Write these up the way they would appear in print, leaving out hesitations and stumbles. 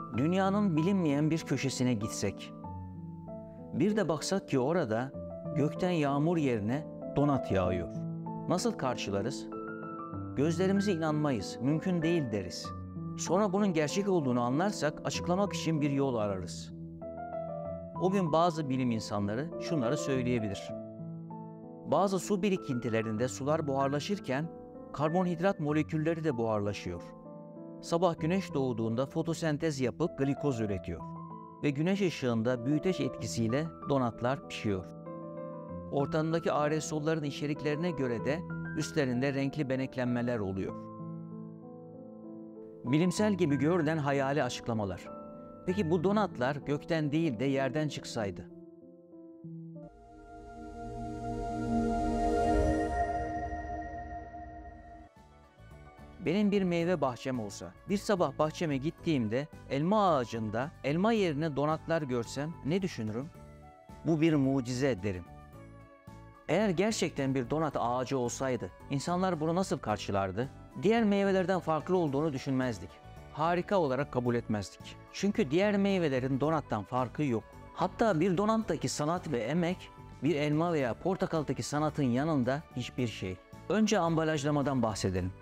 Dünyanın bilinmeyen bir köşesine gitsek, bir de baksak ki orada gökten yağmur yerine donat yağıyor. Nasıl karşılarız? Gözlerimize inanmayız, mümkün değil deriz. Sonra bunun gerçek olduğunu anlarsak açıklamak için bir yol ararız. O gün bazı bilim insanları şunları söyleyebilir. Bazı su birikintilerinde sular buharlaşırken karbonhidrat molekülleri de buharlaşıyor. Sabah güneş doğduğunda fotosentez yapıp glikoz üretiyor ve güneş ışığında büyüteç etkisiyle donatlar pişiyor. Ortamdaki aerosolların içeriklerine göre de üstlerinde renkli beneklenmeler oluyor. Bilimsel gibi görünen hayali açıklamalar. Peki bu donatlar gökten değil de yerden çıksaydı? Benim bir meyve bahçem olsa, bir sabah bahçeme gittiğimde elma ağacında elma yerine donatlar görsem ne düşünürüm? Bu bir mucize derim. Eğer gerçekten bir donat ağacı olsaydı, insanlar bunu nasıl karşılardı? Diğer meyvelerden farklı olduğunu düşünmezdik. Harika olarak kabul etmezdik. Çünkü diğer meyvelerin donattan farkı yok. Hatta bir donattaki sanat ve emek, bir elma veya portakaldaki sanatın yanında hiçbir şey. Önce ambalajlamadan bahsedelim.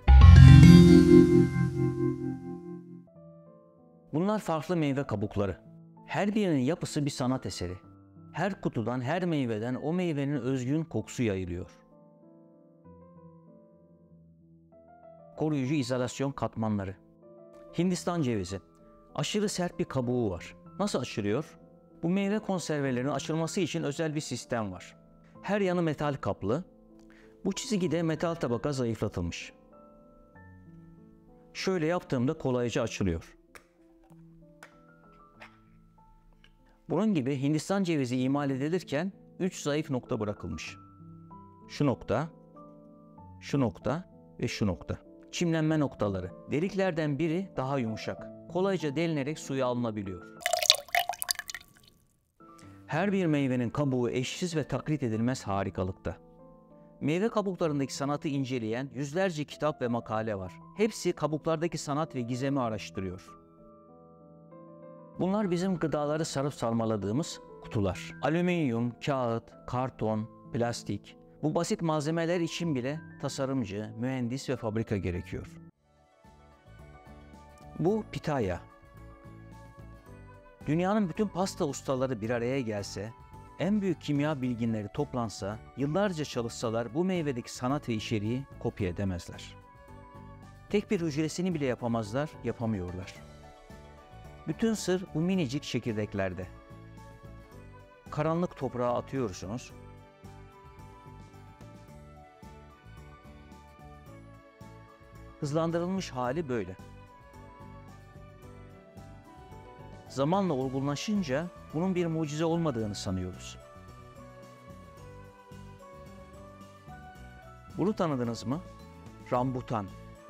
Bunlar farklı meyve kabukları. Her birinin yapısı bir sanat eseri. Her kutudan, her meyveden o meyvenin özgün kokusu yayılıyor. Koruyucu izolasyon katmanları. Hindistan cevizi. Aşırı sert bir kabuğu var. Nasıl açılıyor? Bu meyve konservelerinin açılması için özel bir sistem var. Her yanı metal kaplı. Bu çizgide metal tabaka zayıflatılmış. Şöyle yaptığımda kolayca açılıyor. Bunun gibi Hindistan cevizi imal edilirken 3 zayıf nokta bırakılmış. Şu nokta, şu nokta ve şu nokta. Çimlenme noktaları. Deliklerden biri daha yumuşak. Kolayca delinerek suya alınabiliyor. Her bir meyvenin kabuğu eşsiz ve taklit edilmez harikalıkta. Meyve kabuklarındaki sanatı inceleyen yüzlerce kitap ve makale var. Hepsi kabuklardaki sanat ve gizemi araştırıyor. Bunlar bizim gıdaları sarıp sarmaladığımız kutular. Alüminyum, kağıt, karton, plastik. Bu basit malzemeler için bile tasarımcı, mühendis ve fabrika gerekiyor. Bu pitaya. Dünyanın bütün pasta ustaları bir araya gelse, en büyük kimya bilginleri toplansa, yıllarca çalışsalar bu meyvedeki sanat ve içeriği kopya edemezler. Tek bir hücresini bile yapamazlar, yapamıyorlar. Bütün sır bu minicik çekirdeklerde. Karanlık toprağa atıyorsunuz. Hızlandırılmış hali böyle. Zamanla olgunlaşınca bunun bir mucize olmadığını sanıyoruz. Bunu tanıdınız mı? Rambutan.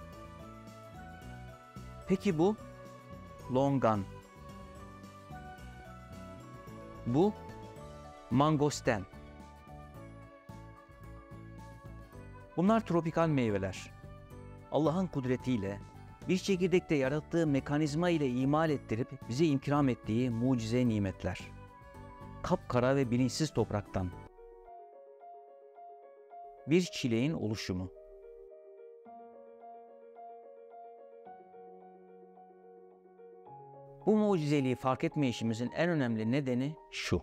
Peki bu? Longan. Bu mangosten. Bunlar tropikal meyveler. Allah'ın kudretiyle bir çekirdekte yarattığı mekanizma ile imal ettirip bize ikram ettiği mucize nimetler. Kapkara ve bilinçsiz topraktan. Bir çileğin oluşumu. Bu mucizeliği fark etmeyişimizin en önemli nedeni şu.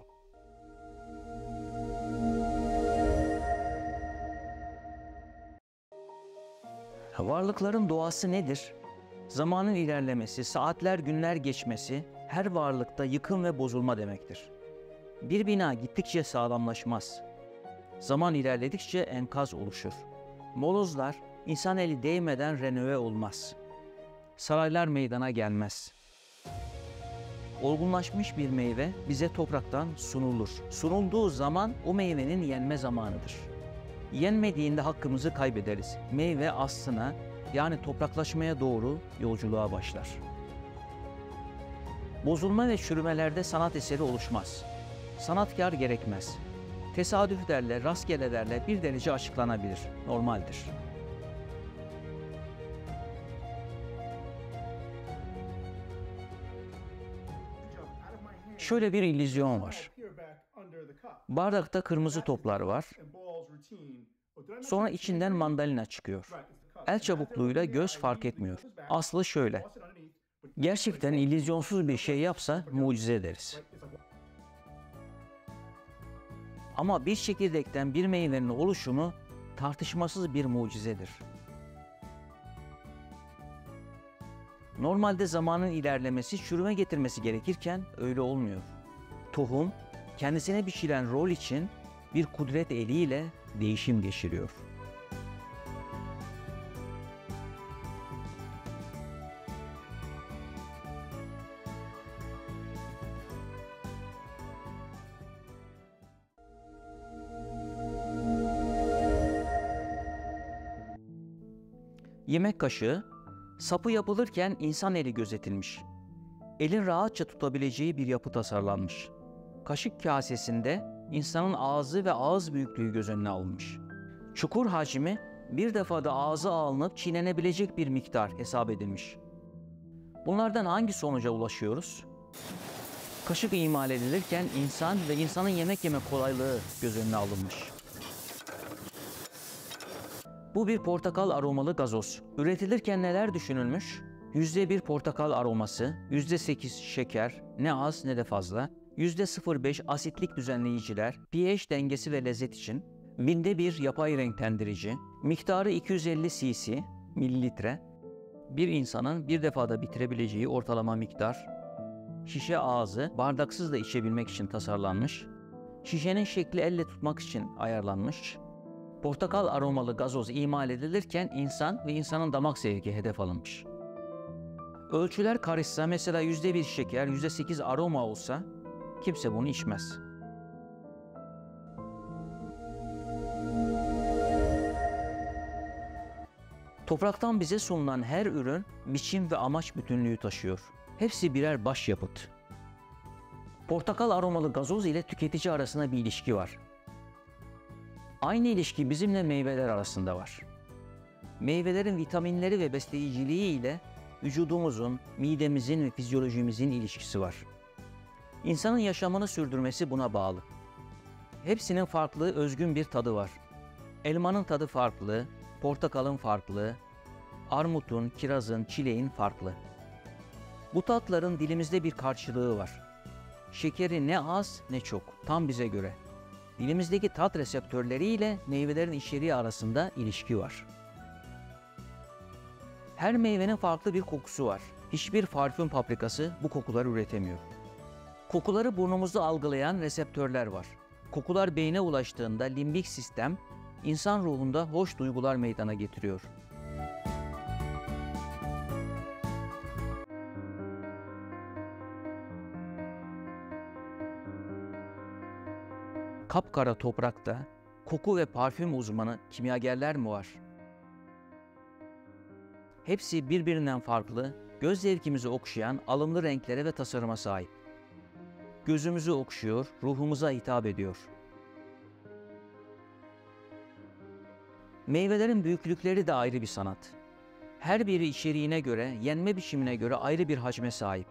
Varlıkların doğası nedir? Zamanın ilerlemesi, saatler günler geçmesi her varlıkta yıkım ve bozulma demektir. Bir bina gittikçe sağlamlaşmaz. Zaman ilerledikçe enkaz oluşur. Molozlar insan eli değmeden renove olmaz. Saraylar meydana gelmez. Olgunlaşmış bir meyve bize topraktan sunulur. Sunulduğu zaman o meyvenin yenme zamanıdır. Yenmediğinde hakkımızı kaybederiz. Meyve aslına yani topraklaşmaya doğru yolculuğa başlar. Bozulma ve çürümelerde sanat eseri oluşmaz. Sanatkar gerekmez. Tesadüflerle, rastgelelerle bir derece açıklanabilir, normaldir. Şöyle bir illüzyon var. Bardakta kırmızı toplar var. Sonra içinden mandalina çıkıyor. El çabukluğuyla göz fark etmiyor. Aslı şöyle. Gerçekten illüzyonsuz bir şey yapsa mucize deriz. Ama bir çekirdekten bir meyvenin oluşumu tartışmasız bir mucizedir. Normalde zamanın ilerlemesi çürüme getirmesi gerekirken öyle olmuyor. Tohum kendisine biçilen rol için bir kudret eliyle değişim geçiriyor. Yemek kaşığı, sapı yapılırken insan eli gözetilmiş. Elin rahatça tutabileceği bir yapı tasarlanmış. Kaşık kasesinde insanın ağzı ve ağız büyüklüğü göz önüne alınmış. Çukur hacmi bir defada ağza alınıp çiğnenebilecek bir miktar hesap edilmiş. Bunlardan hangi sonuca ulaşıyoruz? Kaşık imal edilirken insan ve insanın yemek yeme kolaylığı göz önüne alınmış. Bu bir portakal aromalı gazoz. Üretilirken neler düşünülmüş? %1 portakal aroması, %8 şeker, ne az ne de fazla, %0,5 asitlik düzenleyiciler, pH dengesi ve lezzet için, binde bir yapay renklendirici, miktarı 250 cc, mililitre, bir insanın bir defada bitirebileceği ortalama miktar, şişe ağzı bardaksız da içebilmek için tasarlanmış, şişenin şekli elle tutmak için ayarlanmış, portakal aromalı gazoz imal edilirken insan ve insanın damak zevki hedef alınmış. Ölçüler karışsa, mesela %1 şeker, %8 aroma olsa kimse bunu içmez. Topraktan bize sunulan her ürün biçim ve amaç bütünlüğü taşıyor. Hepsi birer başyapıt. Portakal aromalı gazoz ile tüketici arasında bir ilişki var. Aynı ilişki bizimle meyveler arasında var. Meyvelerin vitaminleri ve besleyiciliği ile vücudumuzun, midemizin ve fizyolojimizin ilişkisi var. İnsanın yaşamını sürdürmesi buna bağlı. Hepsinin farklı, özgün bir tadı var. Elmanın tadı farklı, portakalın farklı, armutun, kirazın, çileğin farklı. Bu tatların dilimizde bir karşılığı var. Şekeri ne az ne çok, tam bize göre. Dilimizdeki tat reseptörleri ile meyvelerin içeriği arasında ilişki var. Her meyvenin farklı bir kokusu var. Hiçbir parfüm fabrikası bu kokuları üretemiyor. Kokuları burnumuzda algılayan reseptörler var. Kokular beyne ulaştığında limbik sistem, insan ruhunda hoş duygular meydana getiriyor. Kapkara toprakta koku ve parfüm uzmanı kimyagerler mi var? Hepsi birbirinden farklı, göz zevkimizi okşayan alımlı renklere ve tasarıma sahip. Gözümüzü okşuyor, ruhumuza hitap ediyor. Meyvelerin büyüklükleri de ayrı bir sanat. Her biri içeriğine göre, yenme biçimine göre ayrı bir hacme sahip.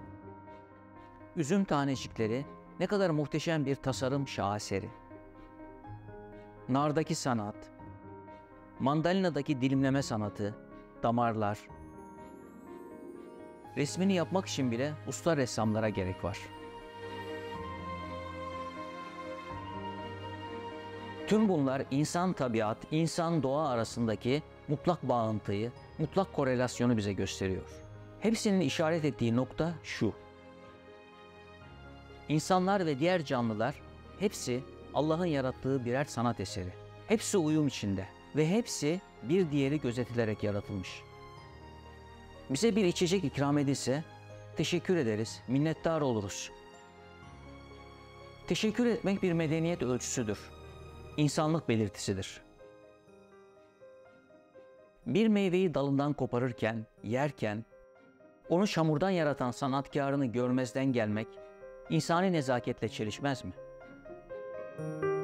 Üzüm tanecikleri ne kadar muhteşem bir tasarım şaheseri. Nardaki sanat, mandalinadaki dilimleme sanatı, damarlar. Resmini yapmak için bile usta ressamlara gerek var. Tüm bunlar insan tabiat, insan doğa arasındaki mutlak bağıntıyı, mutlak korelasyonu bize gösteriyor. Hepsinin işaret ettiği nokta şu: İnsanlar ve diğer canlılar hepsi Allah'ın yarattığı birer sanat eseri. Hepsi uyum içinde ve hepsi bir diğeri gözetilerek yaratılmış. Bize bir içecek ikram edilse teşekkür ederiz, minnettar oluruz. Teşekkür etmek bir medeniyet ölçüsüdür. İnsanlık belirtisidir. Bir meyveyi dalından koparırken, yerken, onu çamurdan yaratan sanatkarını görmezden gelmek, insani nezaketle çelişmez mi?